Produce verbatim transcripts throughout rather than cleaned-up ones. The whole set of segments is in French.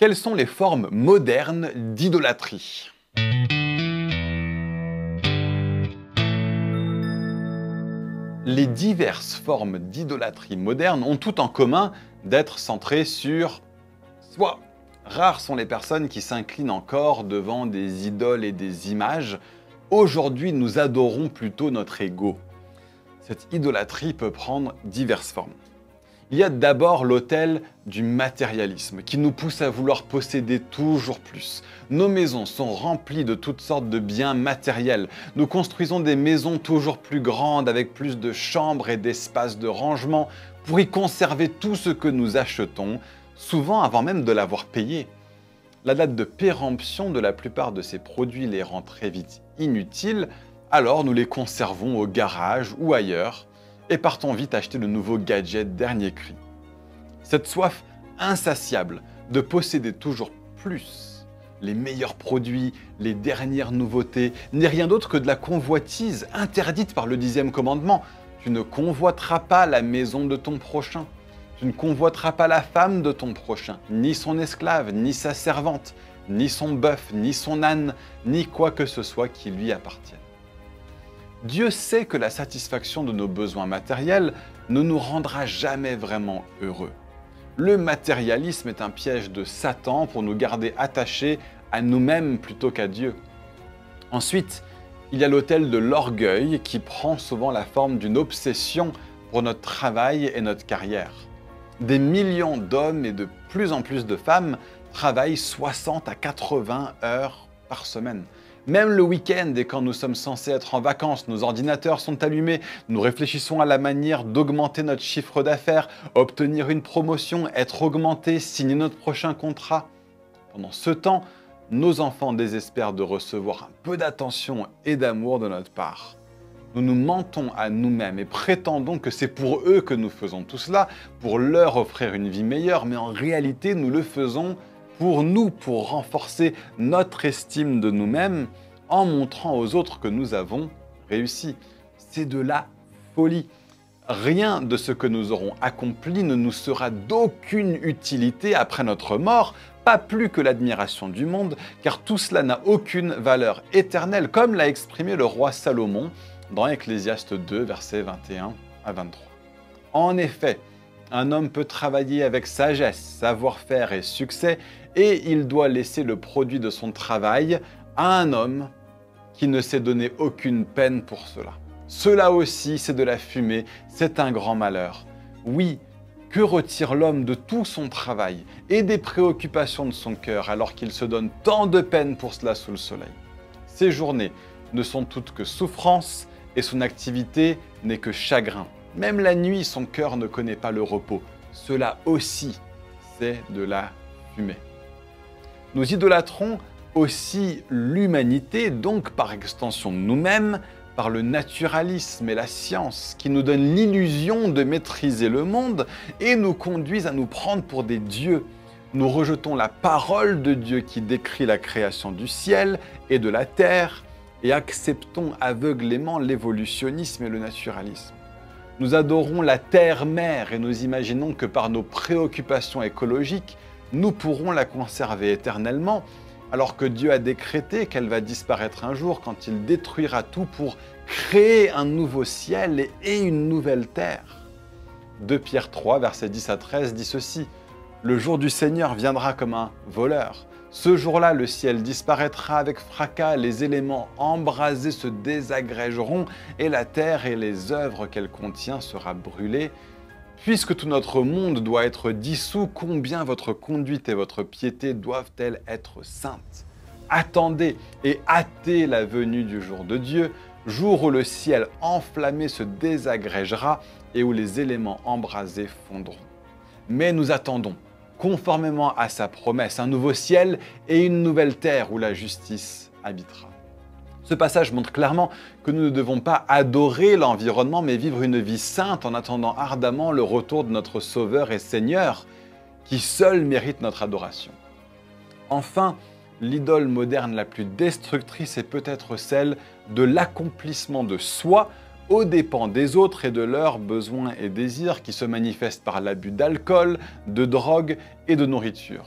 Quelles sont les formes modernes d'idolâtrie? Les diverses formes d'idolâtrie moderne ont tout en commun d'être centrées sur soi. Rares sont les personnes qui s'inclinent encore devant des idoles et des images. Aujourd'hui, nous adorons plutôt notre ego. Cette idolâtrie peut prendre diverses formes. Il y a d'abord l'autel du matérialisme qui nous pousse à vouloir posséder toujours plus. Nos maisons sont remplies de toutes sortes de biens matériels. Nous construisons des maisons toujours plus grandes avec plus de chambres et d'espaces de rangement pour y conserver tout ce que nous achetons, souvent avant même de l'avoir payé. La date de péremption de la plupart de ces produits les rend très vite inutiles, alors nous les conservons au garage ou ailleurs et partons vite acheter de nouveaux gadgets dernier cri. Cette soif insatiable de posséder toujours plus, les meilleurs produits, les dernières nouveautés, n'est rien d'autre que de la convoitise interdite par le dixième commandement. Tu ne convoiteras pas la maison de ton prochain. Tu ne convoiteras pas la femme de ton prochain, ni son esclave, ni sa servante, ni son bœuf, ni son âne, ni quoi que ce soit qui lui appartienne. Dieu sait que la satisfaction de nos besoins matériels ne nous rendra jamais vraiment heureux. Le matérialisme est un piège de Satan pour nous garder attachés à nous-mêmes plutôt qu'à Dieu. Ensuite, il y a l'autel de l'orgueil qui prend souvent la forme d'une obsession pour notre travail et notre carrière. Des millions d'hommes et de plus en plus de femmes travaillent soixante à quatre-vingts heures par semaine. Même le week-end et quand nous sommes censés être en vacances, nos ordinateurs sont allumés, nous réfléchissons à la manière d'augmenter notre chiffre d'affaires, obtenir une promotion, être augmenté, signer notre prochain contrat. Pendant ce temps, nos enfants désespèrent de recevoir un peu d'attention et d'amour de notre part. Nous nous mentons à nous-mêmes et prétendons que c'est pour eux que nous faisons tout cela, pour leur offrir une vie meilleure, mais en réalité, nous le faisons pour nous, pour renforcer notre estime de nous-mêmes en montrant aux autres que nous avons réussi. C'est de la folie. Rien de ce que nous aurons accompli ne nous sera d'aucune utilité après notre mort, pas plus que l'admiration du monde, car tout cela n'a aucune valeur éternelle, comme l'a exprimé le roi Salomon dans Ecclésiaste deux, versets vingt et un à vingt-trois. En effet, un homme peut travailler avec sagesse, savoir-faire et succès, et il doit laisser le produit de son travail à un homme qui ne s'est donné aucune peine pour cela. Cela aussi, c'est de la fumée, c'est un grand malheur. Oui, que retire l'homme de tout son travail et des préoccupations de son cœur alors qu'il se donne tant de peine pour cela sous le soleil? Ses journées ne sont toutes que souffrance et son activité n'est que chagrin. Même la nuit, son cœur ne connaît pas le repos. Cela aussi, c'est de la fumée. Nous idolâtrons aussi l'humanité, donc par extension nous-mêmes, par le naturalisme et la science, qui nous donnent l'illusion de maîtriser le monde et nous conduisent à nous prendre pour des dieux. Nous rejetons la parole de Dieu qui décrit la création du ciel et de la terre et acceptons aveuglément l'évolutionnisme et le naturalisme. Nous adorons la terre-mère et nous imaginons que par nos préoccupations écologiques, nous pourrons la conserver éternellement, alors que Dieu a décrété qu'elle va disparaître un jour quand il détruira tout pour créer un nouveau ciel et une nouvelle terre. deux Pierre trois, versets dix à treize dit ceci: « Le jour du Seigneur viendra comme un voleur. Ce jour-là, le ciel disparaîtra avec fracas, les éléments embrasés se désagrégeront et la terre et les œuvres qu'elle contient sera brûlée. Puisque tout notre monde doit être dissous, combien votre conduite et votre piété doivent-elles être saintes? Attendez et hâtez la venue du jour de Dieu, jour où le ciel enflammé se désagrégera et où les éléments embrasés fondront. Mais nous attendons, conformément à sa promesse, un nouveau ciel et une nouvelle terre où la justice habitera. » Ce passage montre clairement que nous ne devons pas adorer l'environnement, mais vivre une vie sainte en attendant ardemment le retour de notre Sauveur et Seigneur, qui seul mérite notre adoration. Enfin, l'idole moderne la plus destructrice est peut-être celle de l'accomplissement de soi aux dépens des autres et de leurs besoins et désirs qui se manifestent par l'abus d'alcool, de drogue et de nourriture.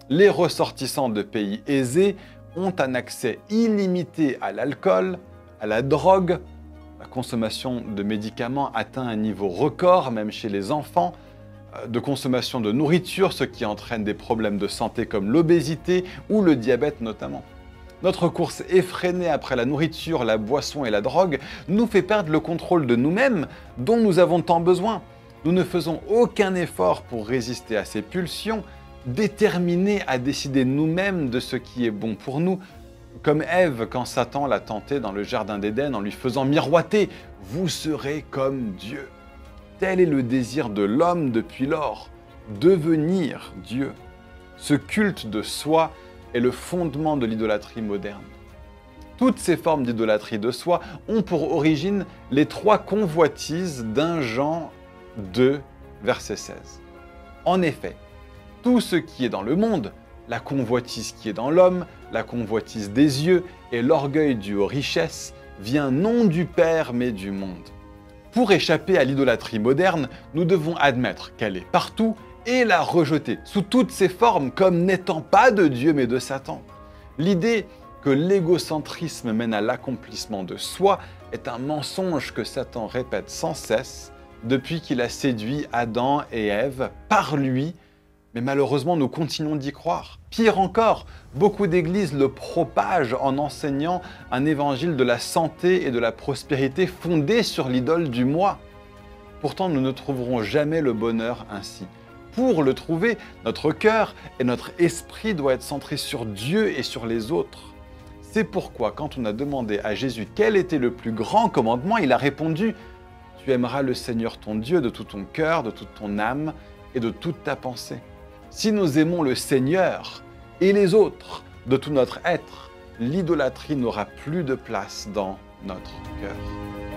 Les ressortissants de pays aisés ont un accès illimité à l'alcool, à la drogue. La consommation de médicaments atteint un niveau record, même chez les enfants, de consommation de nourriture, ce qui entraîne des problèmes de santé comme l'obésité ou le diabète notamment. Notre course effrénée après la nourriture, la boisson et la drogue nous fait perdre le contrôle de nous-mêmes dont nous avons tant besoin. Nous ne faisons aucun effort pour résister à ces pulsions, déterminés à décider nous-mêmes de ce qui est bon pour nous, comme Ève quand Satan l'a tentée dans le jardin d'Éden en lui faisant miroiter « Vous serez comme Dieu ». Tel est le désir de l'homme depuis lors, devenir Dieu. Ce culte de soi est le fondement de l'idolâtrie moderne. Toutes ces formes d'idolâtrie de soi ont pour origine les trois convoitises d'un Jean deux, verset seize. En effet, tout ce qui est dans le monde, la convoitise qui est dans l'homme, la convoitise des yeux et l'orgueil dû aux richesses, vient non du Père mais du monde. Pour échapper à l'idolâtrie moderne, nous devons admettre qu'elle est partout et la rejeter sous toutes ses formes comme n'étant pas de Dieu mais de Satan. L'idée que l'égocentrisme mène à l'accomplissement de soi est un mensonge que Satan répète sans cesse depuis qu'il a séduit Adam et Ève par lui, mais malheureusement nous continuons d'y croire. Pire encore, beaucoup d'églises le propagent en enseignant un évangile de la santé et de la prospérité fondé sur l'idole du moi. Pourtant, nous ne trouverons jamais le bonheur ainsi. Pour le trouver, notre cœur et notre esprit doivent être centrés sur Dieu et sur les autres. C'est pourquoi, quand on a demandé à Jésus quel était le plus grand commandement, il a répondu « Tu aimeras le Seigneur ton Dieu de tout ton cœur, de toute ton âme et de toute ta pensée. » Si nous aimons le Seigneur et les autres de tout notre être, l'idolâtrie n'aura plus de place dans notre cœur.